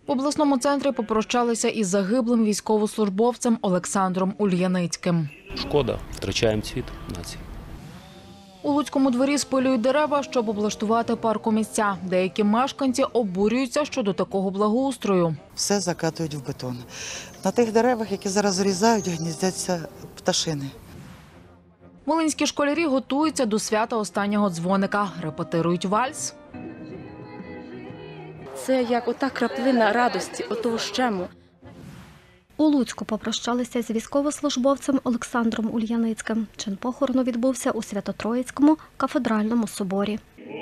В обласному центрі попрощалися із загиблим військовослужбовцем Олександром Ульяницьким. Шкода, втрачаємо цвіт нації. У Луцькому дворі спилюють дерева, щоб облаштувати паркомісця. Деякі мешканці обурюються щодо такого благоустрою. Все закатують в бетон. На тих деревах, які зараз зрізають, гніздяться пташини. Волинські школярі готуються до свята останнього дзвоника. Репетирують вальс. Це як ота краплина радості, отого щему. У Луцьку попрощалися з військовослужбовцем Олександром Ульяницьким. Чин похорону відбувся у Свято-Троїцькому кафедральному соборі.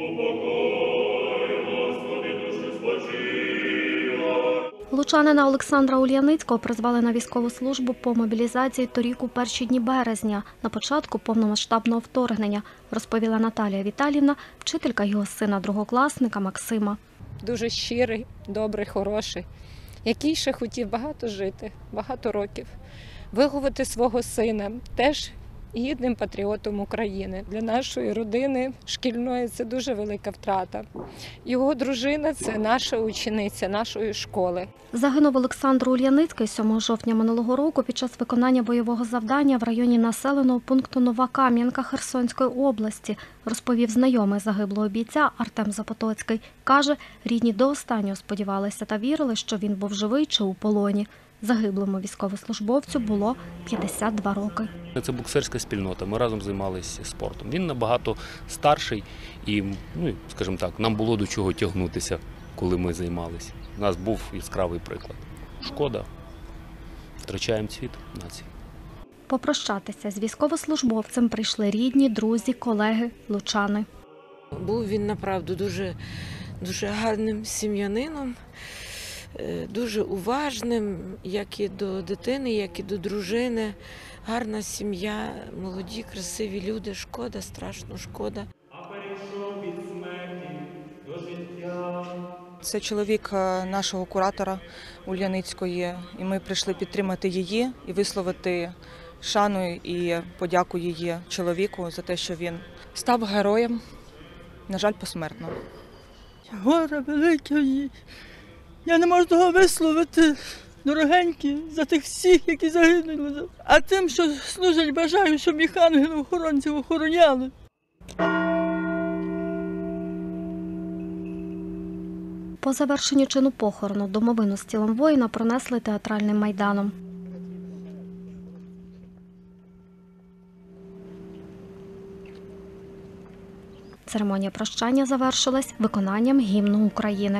Лучанина Олександра Ульяницького призвали на військову службу по мобілізації торік у перші дні березня, на початку повномасштабного вторгнення, розповіла Наталія Віталіївна, вчителька його сина другокласника Максима. Дуже щирий, добрий, хороший, який ще хотів багато жити, багато років, виховати свого сина, теж гідним патріотом України. Для нашої родини шкільної це дуже велика втрата. Його дружина – це наша учениця нашої школи. Загинув Олександр Ульяницький 7 жовтня минулого року під час виконання бойового завдання в районі населеного пункту Нова Кам'янка Херсонської області, розповів знайомий загиблого бійця Артем Запотоцький. Каже, рідні до останнього сподівалися та вірили, що він був живий чи у полоні. Загиблому військовослужбовцю було 52 роки. Це боксерська спільнота, ми разом займалися спортом. Він набагато старший і, скажімо так, нам було до чого тягнутися, коли ми займалися. У нас був яскравий приклад. Шкода, втрачаємо цвіт нації. Попрощатися з військовослужбовцем прийшли рідні, друзі, колеги, лучани. Був він, направду, дуже гарним сім'янином, дуже уважним, як і до дитини, як і до дружини. Гарна сім'я, молоді, красиві люди. Шкода, страшно шкода. Це чоловік нашого куратора Ульяницької, і ми прийшли підтримати її і висловити шану і подяку її чоловіку за те, що він став героєм, на жаль, посмертно. Горе велике. Я не можу того висловити, дорогенькі, за тих всіх, які загинули. А тим, що служать, бажаю, щоб їх ангели-охоронців охороняли. По завершенню чину похорону домовину з тілом воїна пронесли театральним майданом. Церемонія прощання завершилась виконанням гімну України.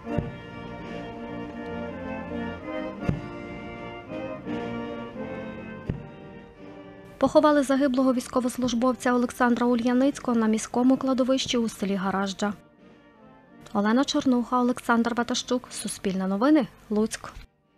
Поховали загиблого військовослужбовця Олександра Ульяницького на міському кладовищі у селі Гаражджа. Олена Чорнуха, Олександр Ватащук. Суспільне новини. Луцьк.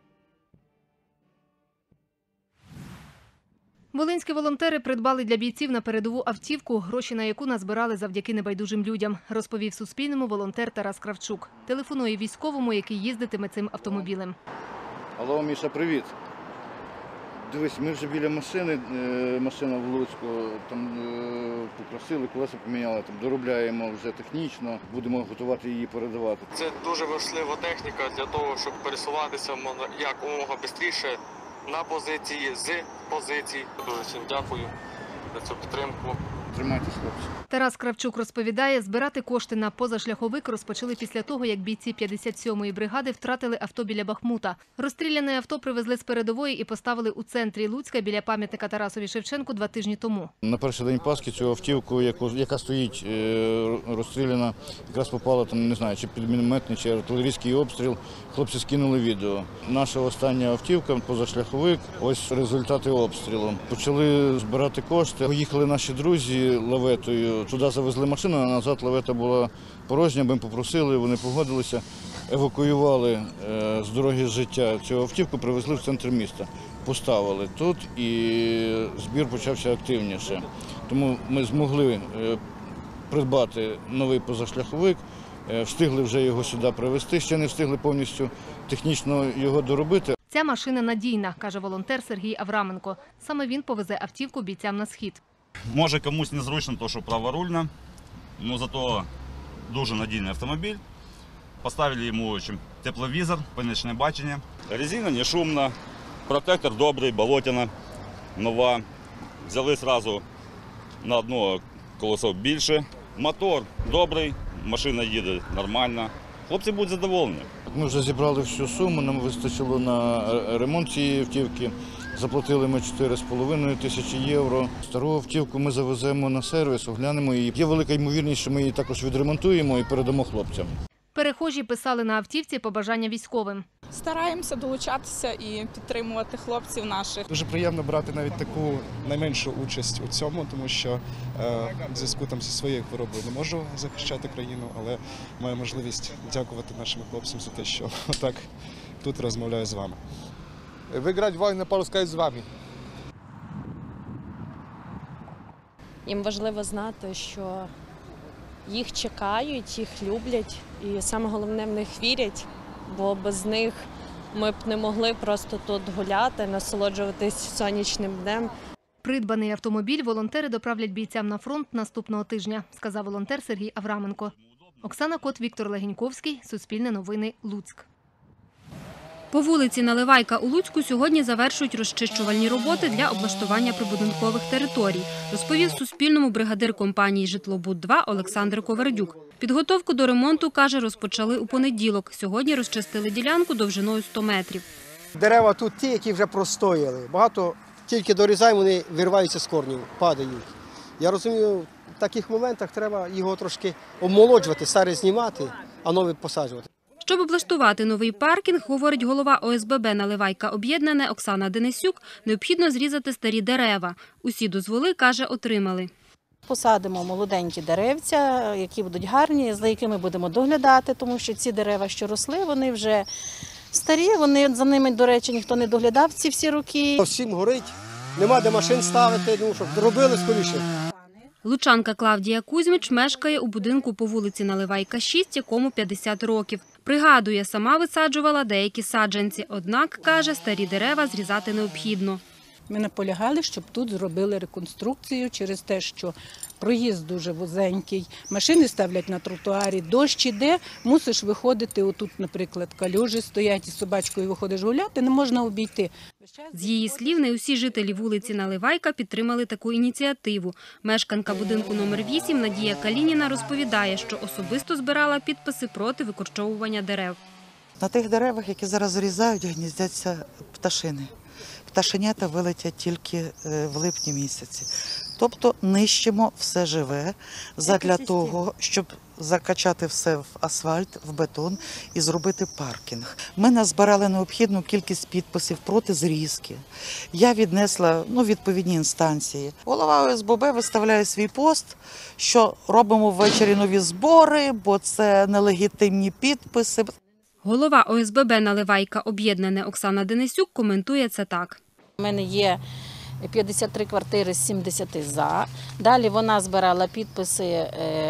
Волинські волонтери придбали для бійців на передову автівку, гроші на яку назбирали завдяки небайдужим людям, розповів Суспільному волонтер Тарас Кравчук. Телефонує військовому, який їздитиме цим автомобілем. Алло, Міша, привіт. Дивись, ми вже біля машини, машина в Луцьку, там покрасили, колеса поміняли, там доробляємо вже технічно, будемо готувати її передавати. Це дуже важлива техніка для того, щоб пересуватися якомога швидше на позиції, з позицій. Дуже всім дякую за цю підтримку. Тримайтесь, хлопці. Тарас Кравчук розповідає, збирати кошти на позашляховик розпочали після того, як бійці 57-ї бригади втратили авто біля Бахмута. Розстріляне авто привезли з передової і поставили у центрі Луцька біля пам'ятника Тарасові Шевченку 2 тижні тому. На перший день Пасхи цю автівку, яка стоїть розстріляна, якраз попала, там, не знаю, чи під мінометний, чи артилерійський обстріл. Хлопці скинули відео. Наша остання автівка, позашляховик, ось результати обстрілу. Почали збирати кошти. Поїхали наші друзі лаветою. Туди завезли машину, а назад лавета була порожня. Ми попросили, вони погодилися. Евакуювали з дороги життя цю автівку, привезли в центр міста. Поставили тут і збір почався активніше. Тому ми змогли придбати новий позашляховик, встигли вже його сюди привезти, ще не встигли повністю технічно його доробити. Ця машина надійна, каже волонтер Сергій Авраменко. Саме він повезе автівку бійцям на схід. Може комусь незручно, тому що праворульна, але зато дуже надійний автомобіль. Поставили ему тепловизор, поночное бачення. Резина не шумна, протектор добрий, болотяна, нова. Взяли одразу на одно колесо більше. Мотор добрий, машина їде нормально. Хлопці будуть задоволені. Ми вже зібрали всю суму, нам вистачило на ремонт цієї автівки. Заплатили ми 4,5 тисячі євро. Стару автівку ми завеземо на сервіс, оглянемо її. Є велика ймовірність, що ми її також відремонтуємо і передамо хлопцям. Перехожі писали на автівці побажання військовим. Стараємося долучатися і підтримувати хлопців наших. Дуже приємно брати навіть таку найменшу участь у цьому, тому що в зв'язку зі своєю хворобою не можу захищати країну, але маю можливість дякувати нашим хлопцям за те, що так тут розмовляю з вами. Виграти війну, порозказати з вами. Їм важливо знати, що їх чекають, їх люблять і саме головне, в них вірять, бо без них ми б не могли просто тут гуляти, насолоджуватись сонячним днем. Придбаний автомобіль волонтери доправлять бійцям на фронт наступного тижня, сказав волонтер Сергій Авраменко. Оксана Кот, Віктор Легеньковський, Суспільне новини, Луцьк. По вулиці Наливайка у Луцьку сьогодні завершують розчищувальні роботи для облаштування прибудинкових територій, розповів Суспільному бригадир компанії «Житлобуд-2» Олександр Ковердюк. Підготовку до ремонту, каже, розпочали у понеділок. Сьогодні розчистили ділянку довжиною 100 метрів. Дерева тут ті, які вже простояли. Багато тільки дорізаємо, вони вириваються з корнів, падають. Я розумію, в таких моментах треба його трошки обмолоджувати, старе знімати, а нове посаджувати. Щоб облаштувати новий паркінг, говорить голова ОСББ «Наливайка Об'єднане» Оксана Денисюк, необхідно зрізати старі дерева. Усі дозволи, каже, отримали. Посадимо молоденькі деревця, які будуть гарні, за якими будемо доглядати, тому що ці дерева, що росли, вони вже старі, за ними, до речі, ніхто не доглядав ці всі роки. Всім горить, нема де машин ставити, щоб робили скоріше. Лучанка Клавдія Кузьмич мешкає у будинку по вулиці Наливайка, 6, якому 50 років. Пригадує, сама висаджувала деякі саджанці, однак, каже, старі дерева зрізати необхідно. Ми наполягали, щоб тут зробили реконструкцію через те, що проїзд дуже вузенький, машини ставлять на тротуарі, дощ іде, мусиш виходити, отут, наприклад, калюжі стоять, із собачкою виходиш гуляти, не можна обійти. З її слів, не усі жителі вулиці Наливайка підтримали таку ініціативу. Мешканка будинку номер 8 Надія Калініна розповідає, що особисто збирала підписи проти викорчовування дерев. На тих деревах, які зараз зрізають, гніздяться пташини. Пташенята вилетять тільки в липні місяці. Тобто нищимо все живе задля того, щоб закачати все в асфальт, в бетон і зробити паркінг. Ми назбирали необхідну кількість підписів проти зрізки. Я віднесла відповідні інстанції. Голова ОСББ виставляє свій пост, що робимо ввечері нові збори, бо це нелегітимні підписи. Голова ОСББ «Наливайка Об'єднане» Оксана Денисюк коментує це так. У мене є 53 квартири з 70 «за». Далі вона збирала підписи,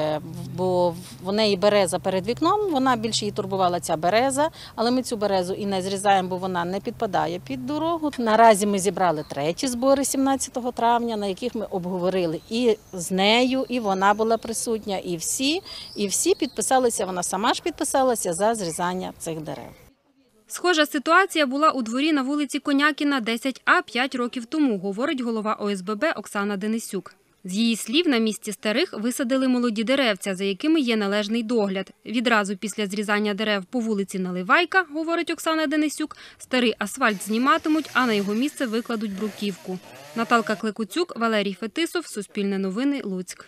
бо в неї береза перед вікном, вона більше її турбувала ця береза, але ми цю березу і не зрізаємо, бо вона не підпадає під дорогу. Наразі ми зібрали треті збори 17 травня, на яких ми обговорили і з нею, і вона була присутня, і всі підписалися, вона сама ж підписалася за зрізання цих дерев. Схожа ситуація була у дворі на вулиці Конякіна 10А 5 років тому, говорить голова ОСББ Оксана Денисюк. З її слів, на місці старих висадили молоді деревця, за якими є належний догляд. Відразу після зрізання дерев по вулиці Наливайка, говорить Оксана Денисюк, старий асфальт зніматимуть, а на його місце викладуть бруківку. Наталка Клекуцюк, Валерій Фетисов, Суспільне новини, Луцьк.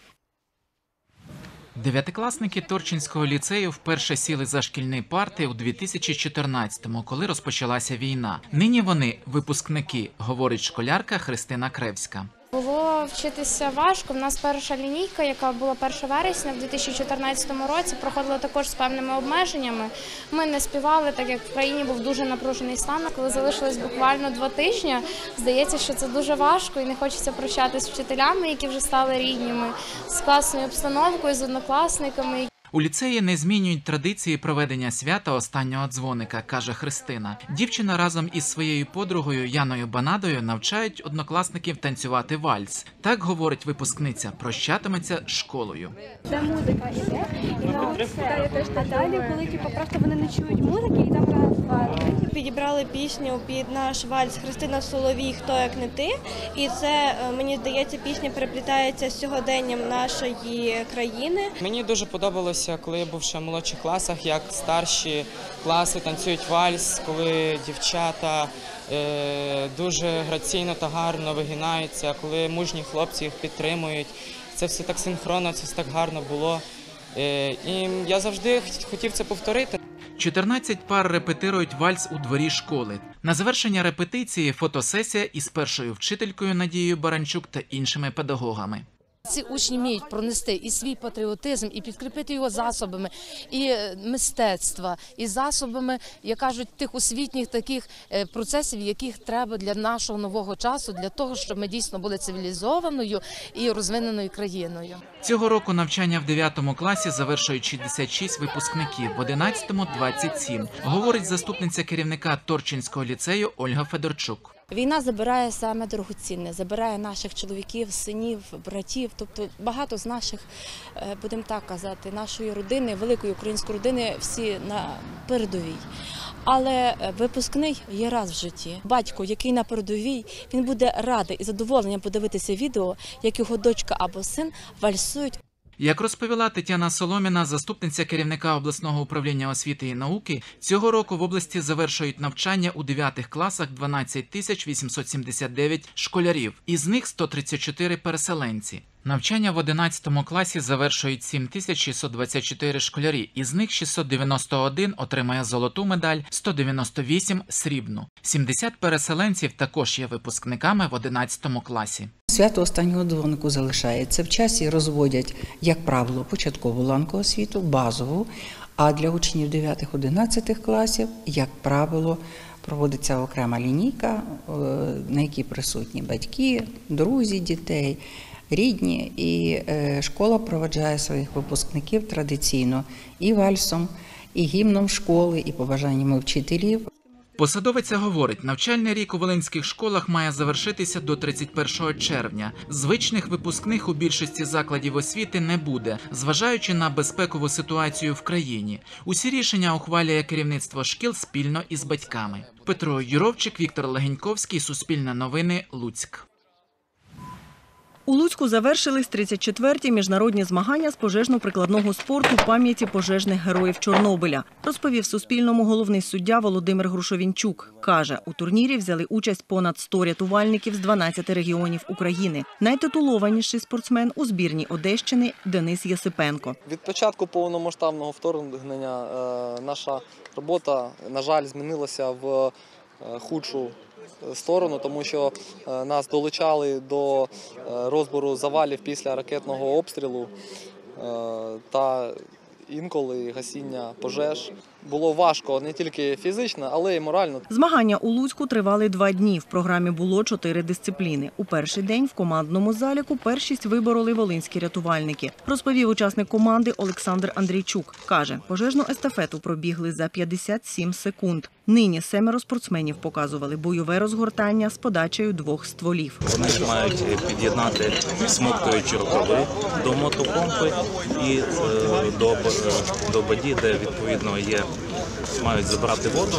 Дев'ятикласники Торчинського ліцею вперше сіли за шкільні парти у 2014-му, коли розпочалася війна. Нині вони – випускники, говорить школярка Христина Кревська. Було вчитися важко. У нас перша лінійка, яка була 1 вересня в 2014 році, проходила також з певними обмеженнями. Ми не співали, так як в країні був дуже напружений стан. Коли залишилось буквально 2 тижні, здається, що це дуже важко і не хочеться прощатися з вчителями, які вже стали рідними, з класною обстановкою, з однокласниками. У ліцеї не змінюють традиції проведення свята останнього дзвоника, каже Христина. Дівчина разом із своєю подругою Яною Банадою навчають однокласників танцювати вальс. Так, говорить випускниця, прощатиметься з школою. Де музика йде, і нас питає теж Наталі, коли просто вони не чують музики, і там раз-два. Підібрали пісню під наш вальс «Христина Соловій. Хто як не ти». І це, мені здається, пісня переплітається з сьогоденням нашої країни. Мені дуже подобалося, коли я був ще в молодших класах, як старші класи танцюють вальс, коли дівчата дуже граційно та гарно вигинаються, коли мужні хлопці їх підтримують. Це все так синхронно, це все так гарно було. І я завжди хотів це повторити. 14 пар репетирують вальс у дворі школи. На завершення репетиції фотосесія із першою вчителькою Надією Баранчук та іншими педагогами. Ці учні вміють пронести і свій патріотизм, і підкріпити його засобами, і мистецтва, і засобами, як кажуть, тих освітніх таких процесів, яких треба для нашого нового часу, для того, щоб ми дійсно були цивілізованою і розвиненою країною. Цього року навчання в 9 класі завершують 66 випускників, в 11-му – 27, говорить заступниця керівника Торчинського ліцею Ольга Федорчук. Війна забирає саме дорогоцінне, забирає наших чоловіків, синів, братів, тобто багато з наших, будемо так казати, нашої родини, великої української родини, всі на передовій. Але випускний є раз в житті. Батько, який на передовій, він буде радий і задоволенням подивитися відео, як його дочка або син вальсують. Як розповіла Тетяна Соломіна, заступниця керівника обласного управління освіти і науки, цього року в області завершують навчання у 9 класах 12 879 школярів, із них 134 переселенці. Навчання в 11 класі завершують 7624 школярі, із них 691 отримає золоту медаль, 198 – срібну. 70 переселенців також є випускниками в 11 класі. Свято останнього дзвонику залишається. В часі розводять, як правило, початкову ланку освіту, базову, а для учнів 9-11 класів, як правило, проводиться окрема лінійка, на якій присутні батьки, друзі дітей, рідні, і школа проведжає своїх випускників традиційно і вальсом, і гімном школи, і побажаннями вчителів. Посадовиця говорить, навчальний рік у волинських школах має завершитися до 31 червня. Звичних випускних у більшості закладів освіти не буде, зважаючи на безпекову ситуацію в країні. Усі рішення ухвалює керівництво шкіл спільно із батьками. Петро Юровчик, Віктор Легеньковський, Суспільне новини, Луцьк. У Луцьку завершились 34-ті міжнародні змагання з пожежно-прикладного спорту пам'яті пожежних героїв Чорнобиля, розповів Суспільному головний суддя Володимир Грушовінчук. Каже, у турнірі взяли участь понад 100 рятувальників з 12 регіонів України. Найтитулованіший спортсмен у збірній Одещини Денис Єсипенко. Від початку повномасштабного вторгнення наша робота, на жаль, змінилася в худшу сторону, тому що нас долучали до розбору завалів після ракетного обстрілу та інколи гасіння пожеж. Було важко не тільки фізично, але й морально. Змагання у Луцьку тривали 2 дні. В програмі було 4 дисципліни. У перший день в командному заліку першість вибороли волинські рятувальники. Розповів учасник команди Олександр Андрійчук. Каже, пожежну естафету пробігли за 57 секунд. Нині 7 спортсменів показували бойове розгортання з подачею 2 стволів. Вони мають під'єднати смоктуючі рукави до мотопомпи і до баді, де відповідно є, мають забрати воду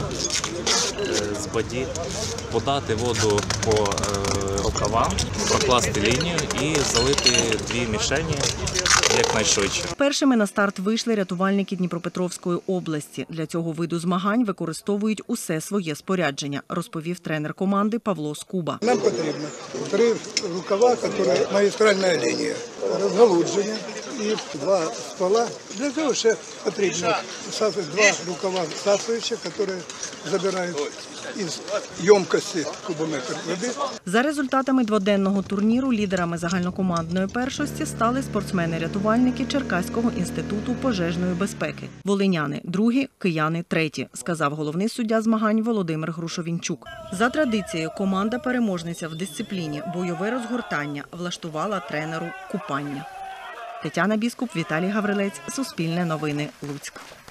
з баді, подати воду по рукавам, прокласти лінію і залити 2 мішені якнайшвидше. Першими на старт вийшли рятувальники Дніпропетровської області. Для цього виду змагань використовують усе своє спорядження, розповів тренер команди Павло Скуба. Нам потрібно 3 рукава, які магістральна лінія, розгалудження і 2 ствола. Для цього ще потрібно 2 рукава всасуючих, які забирають із ємкості кубометр води. За результатами дводенного турніру лідерами загальнокомандної першості стали спортсмени-рятувальники Черкаського інституту пожежної безпеки. Волиняни – 2-гі, кияни – 3-ті, сказав головний суддя змагань Володимир Грушовінчук. За традицією команда-переможниця в дисципліні бойове розгортання влаштувала тренеру купання. Тетяна Біскуп, Віталій Гаврилець, Суспільне новини, Луцьк.